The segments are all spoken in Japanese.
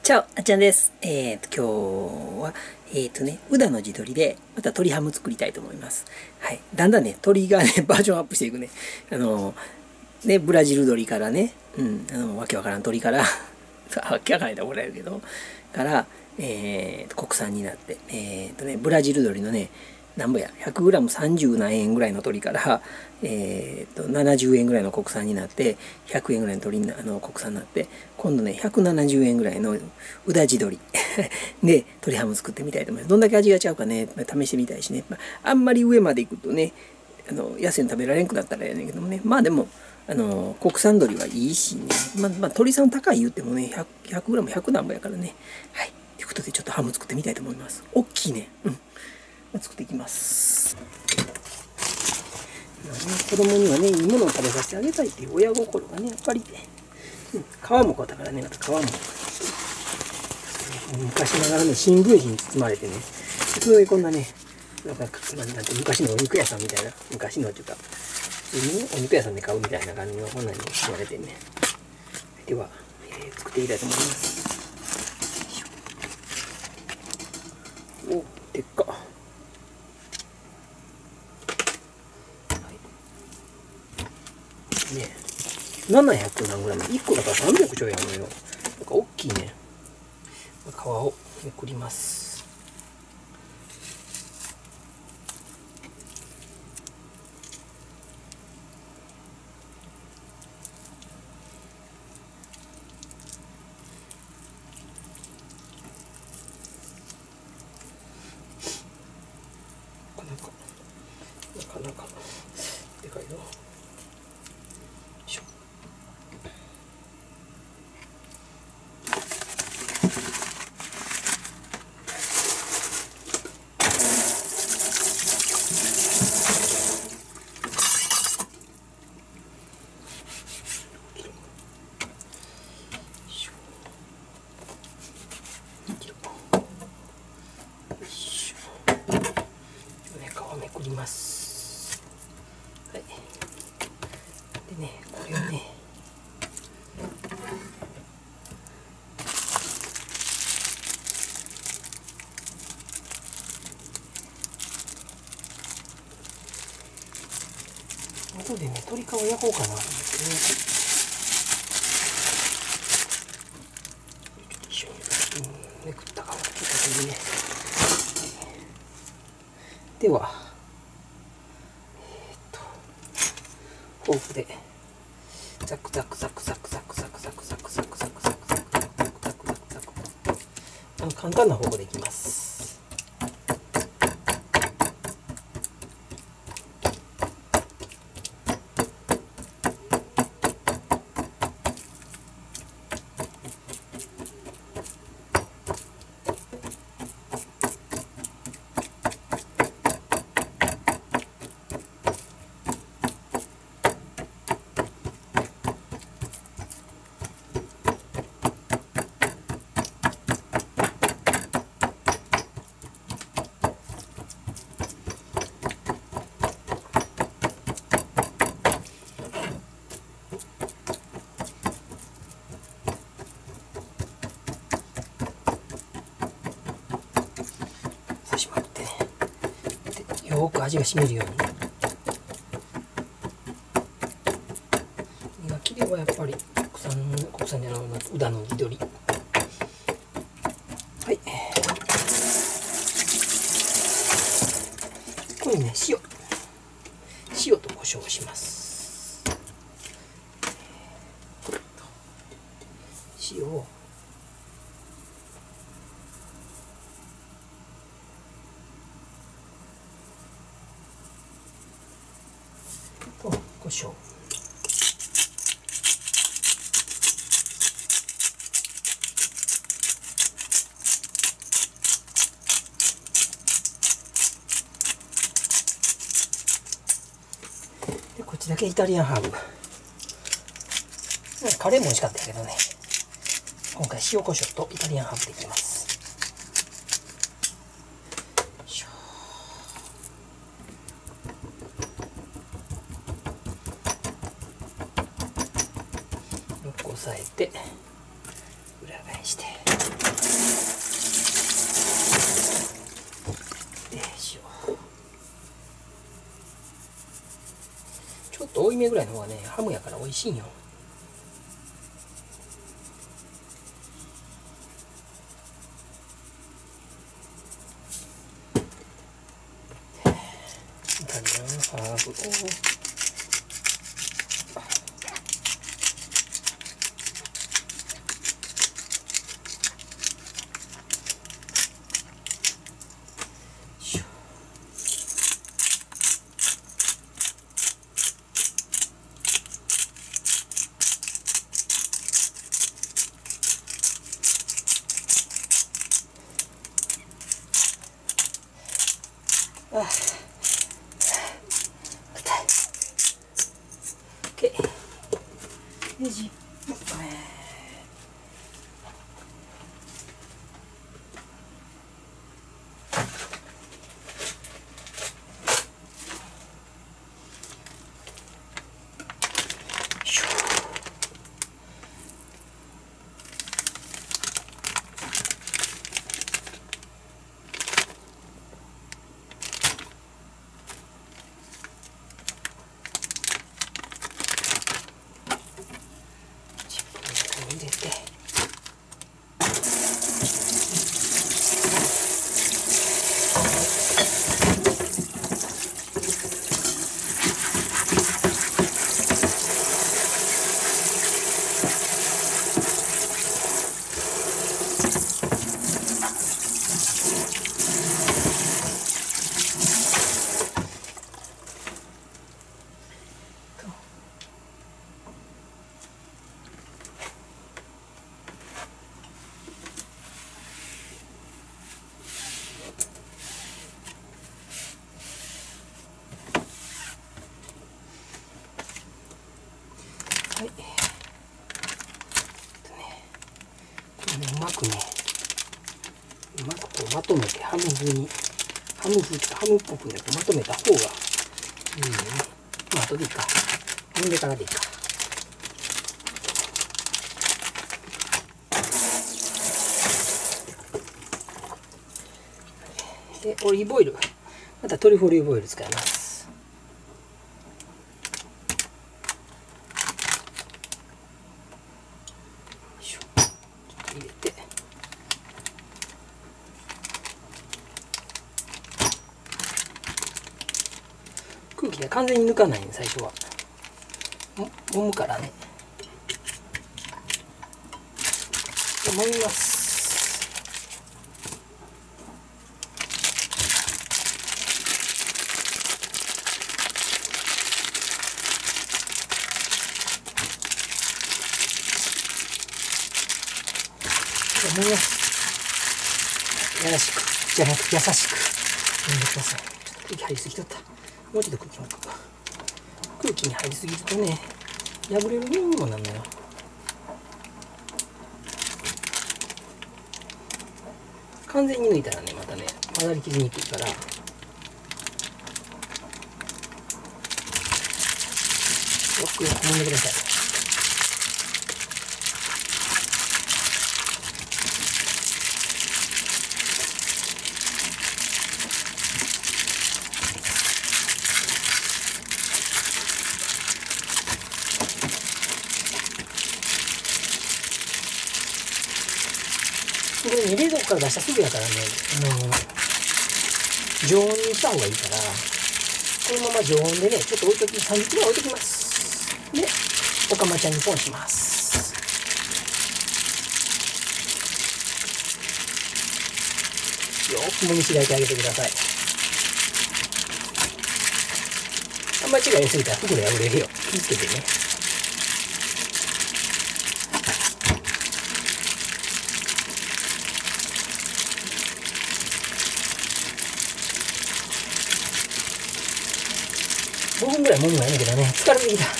チャオ、あっちゃんです。今日は、宇田の地鶏で、また鶏ハム作りたいと思います。はい。だんだんね、鶏がね、バージョンアップしていくね。ブラジル鶏からね、わけわからん鶏から、わけわからんと怒られるけど、から、国産になって、ブラジル鶏のね、なんぼや、100g30 何円ぐらいの鶏から、70円ぐらいの国産になって、100円ぐらいの鶏国産になって、今度ね、170円ぐらいの宇田地鶏で鶏ハム作ってみたいと思います。どんだけ味がちゃうかね、試してみたいしね。あんまり上まで行くとね、安いの食べられんくなったらやねんけどもね。まあでも、国産鶏はいいしね。鶏さん高い言ってもね、100g100 何ぼやからね。はい。ということで、ちょっとハム作ってみたいと思います。大きいね。作っていきます。子供にはね、いいものを食べさせてあげたいっていう親心がね、やっぱり、皮もこうだからね、また皮も。昔ながらの新聞紙に包まれてね、普通にこんなね、なんて昔のお肉屋さんみたいな、昔のっていうか、普通にお肉屋さんで買うみたいな感じのこんなに包まれてね。では、作っていきたいと思います。お、でっか。ね、700何グラム、1個だから300ちょいあるのよ。なんか大きいね。皮をめくります。なかなかでかいよ。めくります。はい。でね、これをね、後でね、鶏皮焼こうかなと思ってね。ちょっと一緒にめくったかな。ちょっとね。では、フォークでザクザクザクザクザクザクザクザクザクザクザクザクザクザクザクザク、簡単なフォークでいきます。しまってね、よーく味が染みるように。磨きではやっぱり国産じゃない宇田の地鶏。はい。これね、塩と胡椒をします。塩をと胡椒。でこっちだけイタリアンハーブ。カレーも美味しかったけどね、今回塩コショウとイタリアンハーブでいきます。よく押さえて裏返して、 多いめぐらいの方がね、ハムやから美味しいんよ。イタリアンハーブを入れて、はい、うまくこうまとめてハム風に、ハムっぽくねまとめた方がいいよね。まあ後でいいか、揉んでからでいいか。でオリーブオイル、またトリュフオリーブオイル使います。入れて、空気が完全に抜かないんで最初は揉むからね、揉みます。揉みます。やらしくじゃなく優しく揉んでください。ちょっと空気入りすぎとった。もうちょっと空気抜く。空気に入りすぎるとね、破れるようにもなるのよ。完全に抜いたらね、またね、混ざりきりにくいから、よく揉んでください。これね、冷蔵庫から出したすぐやからね、常温にした方がいいから、このまま常温でね、ちょっと置いとき、30分ぐらい置いときます。で、おかまちゃんにポンします。よくもみしだいてあげてください。あんまり違いすぎたら袋破れるよ。気をつけてね。5分ぐらい揉むのはいいんだけどね、疲れてきた。はい、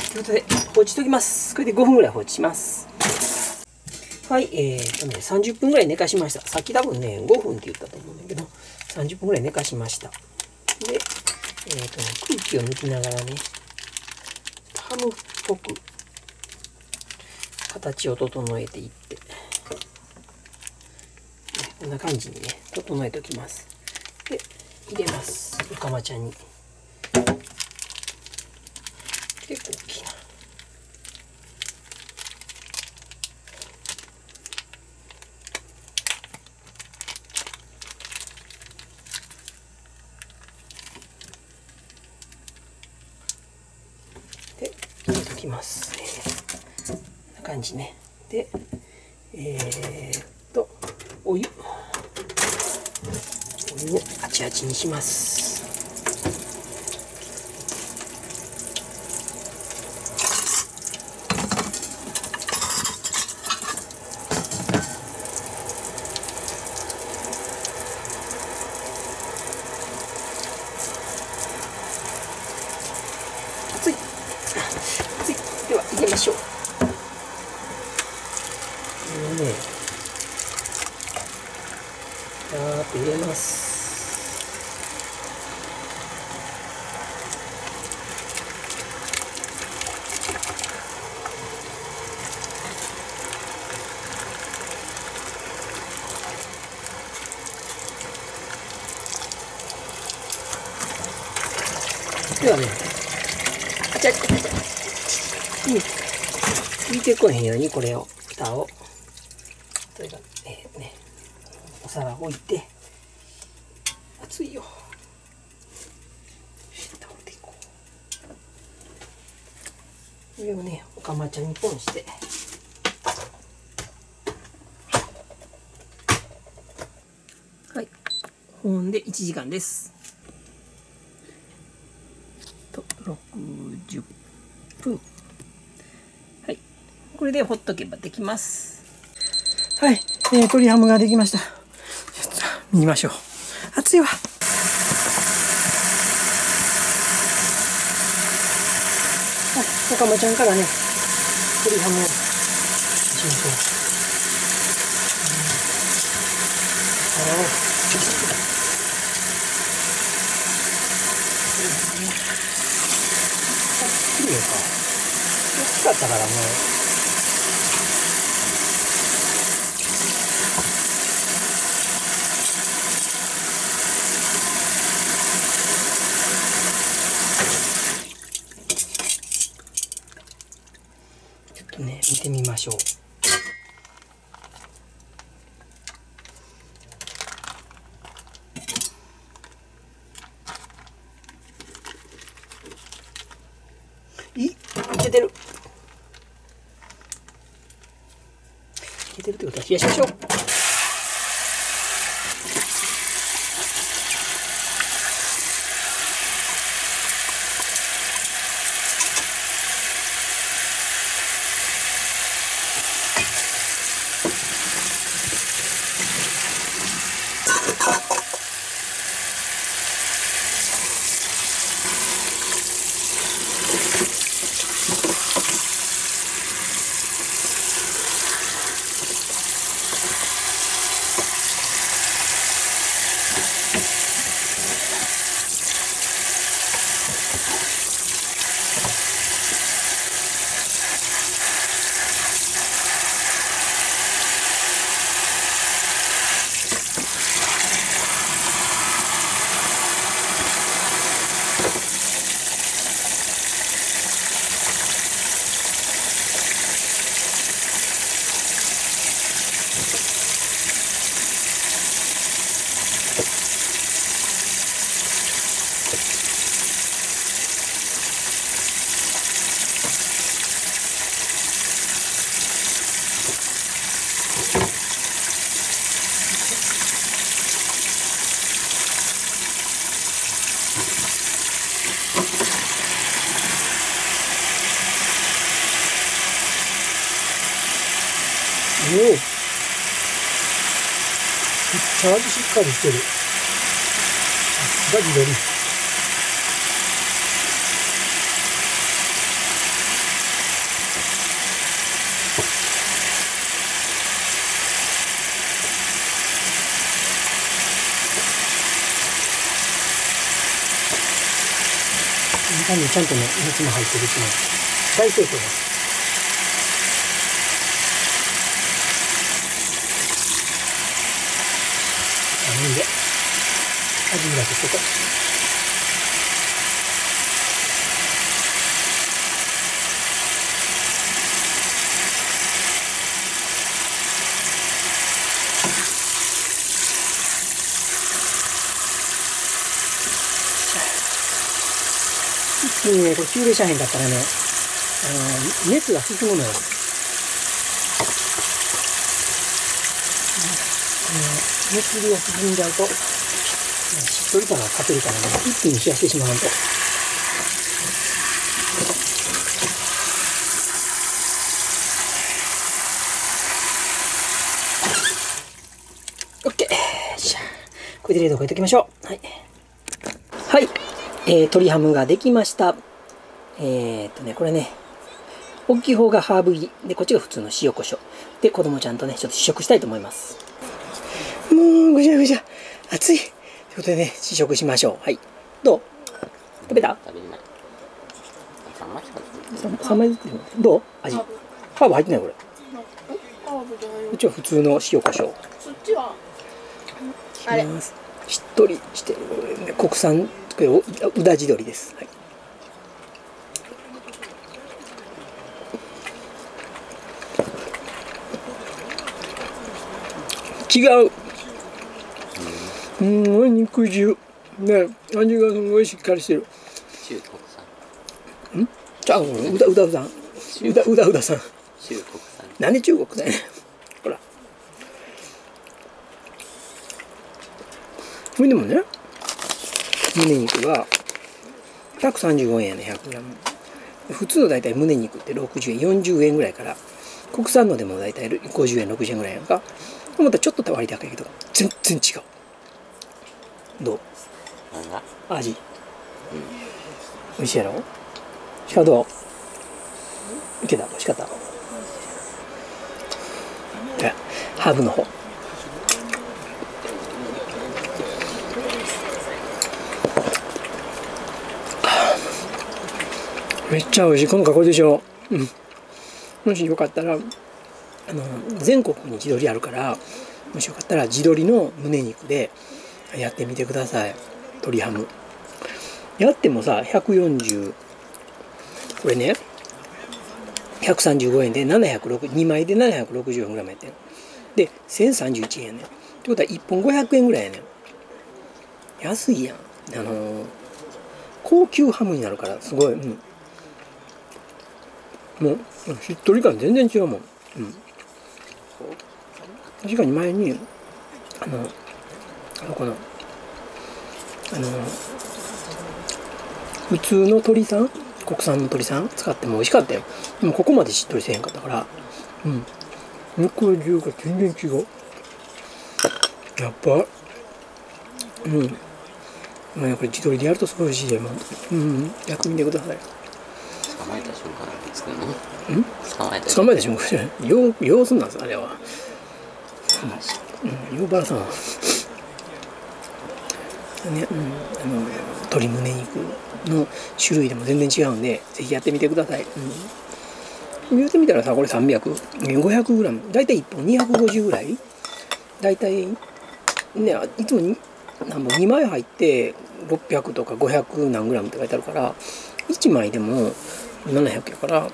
ということで、放置しときます。これで5分ぐらい放置します。はい、30分ぐらい寝かしました。さっき多分ね、5分って言ったと思うんだけど、30分ぐらい寝かしました。で、空気を抜きながらね、ハムっぽく形を整えていって、こんな感じにね、整えておきます。で、入れます。おかまちゃんに。 結構大きいな。で入れときます。こんな感じね。でお湯をあちあちにします。熱い熱い。では入れましょう。ガーッと入れます。ではね、あちゃちゃちゃちゃ、浮いてこへんようにこれを蓋を例えばお皿置いて、熱いよ。倒れていこう。これをねおかまちゃんにポンして。はい。保温で1時間です。60分。はい。これでほっとけばできます。はい。鶏ハムができました。ちょっと見ましょう。熱いわ。はい。おかまちゃんからね、鶏ハムをしましょう。きれいか。大きかったからね。ちょっとね、見てみましょう。いけてる。いけてるってことは冷やしましょう。おお、めっちゃ味しっかりしてる。さすが地鶏。中にちゃんとね、熱も入ってるしね、大成功です。なんで味見だけしとこう。 ね、これ急冷車変だったらね、熱が進むのよ。熱量が進んじゃうと、しっとり感が欠けるからね、一気に冷やしてしまうと。オッケー。じゃあ、これで冷蔵庫入れておきましょう。はい。はい。鶏ハムができました。これね、大きい方がハーブ入り。で、こっちが普通の塩コショウ。で、子供ちゃんとね、ちょっと試食したいと思います。もう、ぐちゃぐちゃ。熱い。ということでね、試食しましょう。はい。どう？食べた？3枚ずつ。どう？味。ハーブ入ってないこれ。こっちは普通の塩コショウ。そっちはあれ。しっとりしてる。国産、宇田地鶏です。はい。違う。肉汁。ね、味がすごいしっかりしてる。 中国産。 じゃあ、宇田さん。宇田さん。 中国産。 なんで中国だよ。ほら。これでもね、胸肉が135円やね、100g。普通のだいたい胸肉って60円、40円ぐらいから、国産のでもだいたい50円、60円ぐらいやんか。思ったらちょっと割高いけど、全然違う。どう？味。美味しいやろ？しかどう？いけた？美味しかった？ハーブの方。めっちゃ美味しい。この加工でしょ。もしよかったら全国に地鶏あるから、もしよかったら地鶏の胸肉でやってみてください。鶏ハムやってもさ、140、これね135円で2枚で760円ぐらいやってんで、1031円やねん。ってことは1本500円ぐらいやねん。安いやん。高級ハムになるからすごい。もうしっとり感全然違うもん。確かに前にこの普通の鶏さん、国産の鶏さん使っても美味しかったよ。でもここまでしっとりせへんかったから、肉汁が全然違う。やっぱこれ地鶏でやるとすごい美味しいよ。やってみてください。 捕まえた瞬間作るの？ 捕まえた瞬間様子なんですあれは。ようばらさんはね、鶏胸肉の種類でも全然違うんで、ぜひやってみてください。言うてみたらさ、これ300、500g、だいたい1本250ぐらい。だいたいね、いつも2枚入って600とか500何グラムって書いてあるから、1枚でも700やから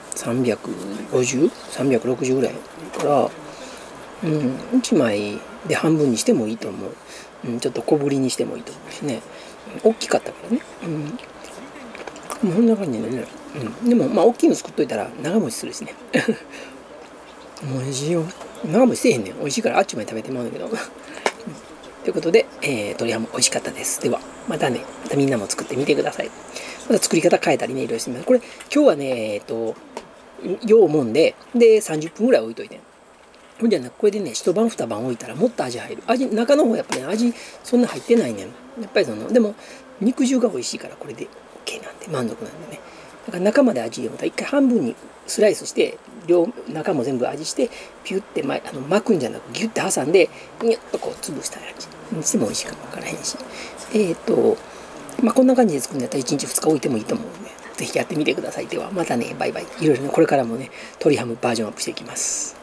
350、360ぐらいから、1枚で半分にしてもいいと思う。ちょっと小ぶりにしてもいいと思うしね。大きかったからね。もうこんな感じでね。でも大きいの作っといたら長持ちするしね。もう美味しいよ。長持ちせえへんねん。美味しいからあっちまで食べてまうんだけど。ということで、鶏ハム美味しかったです。では、またみんなも作ってみてください。また作り方変えたりね、いろいろしてみます。これ、今日はね、ようもんで、30分ぐらい置いといて。ほんじゃね、これでね、一晩二晩置いたらもっと味入る。中の方やっぱり、味そんな入ってないねん。やっぱりでも、肉汁が美味しいからこれで OK なんで、満足なんでね。だから中まで味入れたら一回半分にスライスして、中も全部味して、ピュッて巻くんじゃなくギュッて挟んで、ニュッとこう潰した味にしても美味しいかもわからへんし。こんな感じで作るんだったら1日2日置いてもいいと思うんで、ぜひやってみてください。では、またね、バイバイ。いろいろね、これからもね、鶏ハムバージョンアップしていきます。